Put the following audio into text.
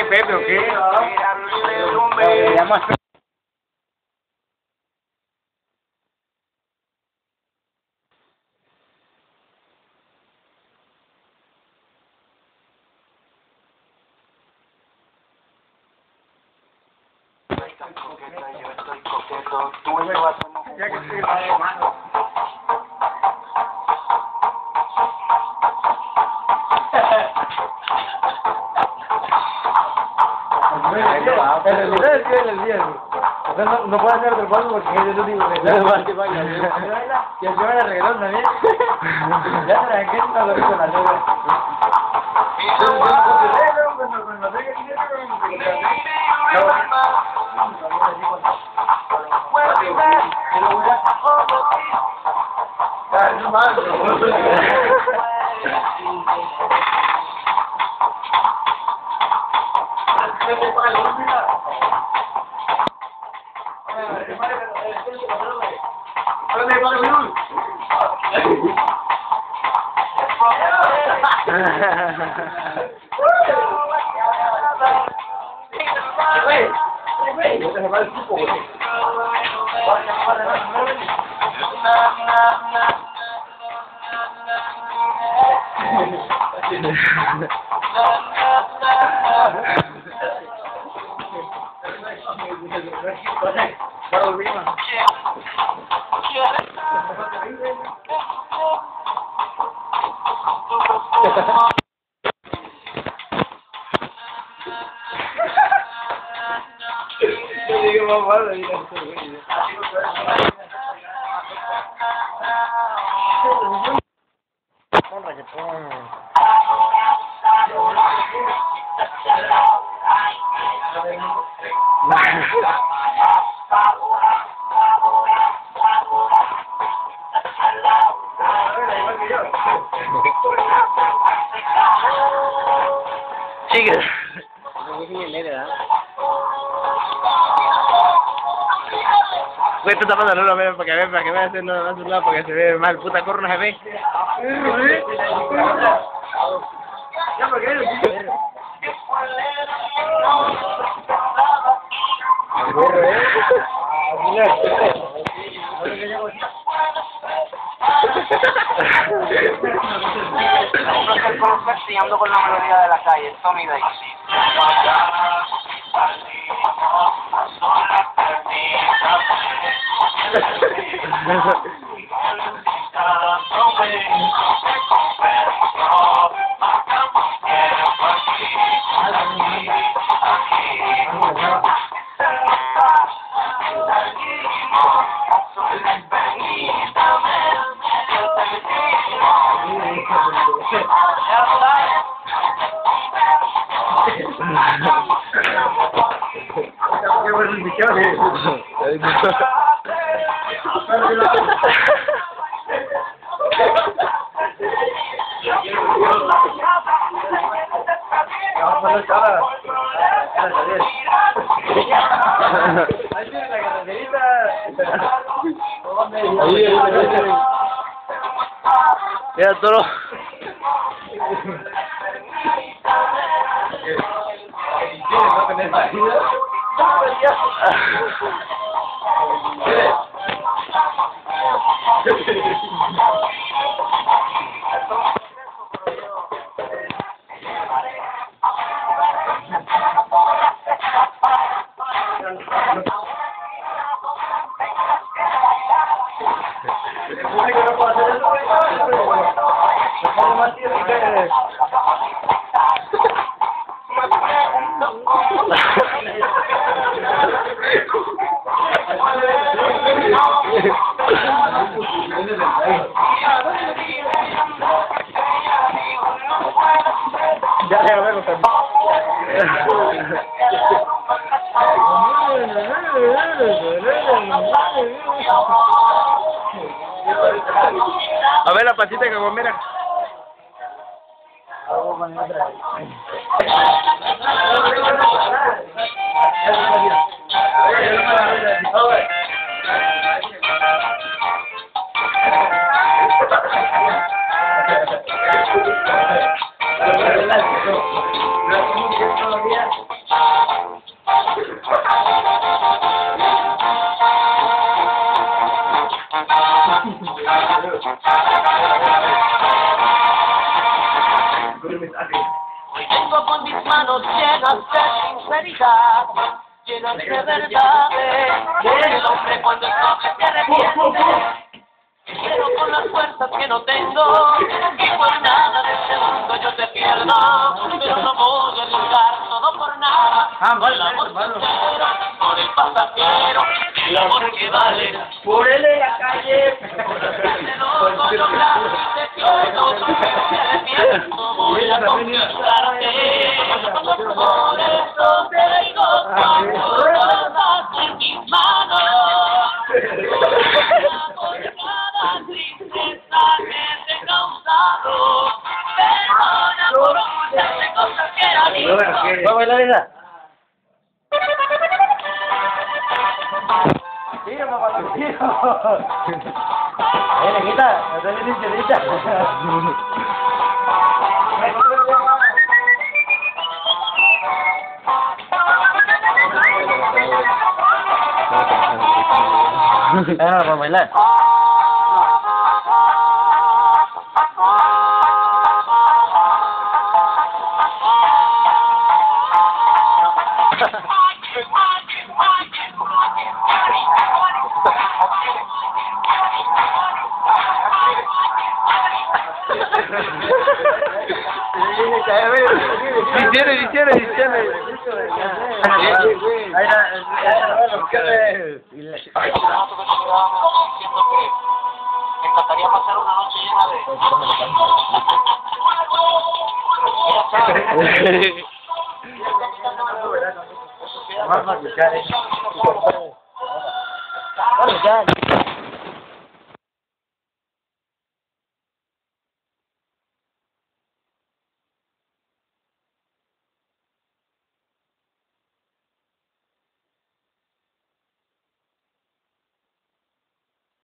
Pepe o qué? Yo estoy coqueto, tú y yo hacemos Ya que estoy mal. No puedo hacer otro paso porque es el único que baila. Y el señor reggaetón también. Ya se la no lo hizo la negra. Sigue. Güey, tú tapando la luz, para que veas haciendo más un lado porque se ve mal, puta, corre, no se ve. Y ando con la melodía de la calle, Tommy Day. Qué buenas bendiciones. Mira, toro. El público no puede hacer eso, pero pongo más tiempo que... Ya le vemos a ver la patita que mira. realidad, llenas de verdades, el hombre cuando es noble se arrepiente. Pero con las fuerzas que no tengo, y por nada de este mundo yo te pierdo, pero no voy a arriesgar todo por nada. El amor sincero, por el pasajero, el amor que vale, Por él en la calle. te loco lograr, te pierdo, te arrepiento, voy a conquistarte. Por eso te digo, cuando todas en mis manos. Tristeza que te he causado, perdona por ocultarte cosas que eran ¿Va a bailar esa? Tiro, papá, tiro. Neguita, no te dices chelita. Ah, para bailar. Me encantaría pasar una noche llena de... Vamos a escuchar eso.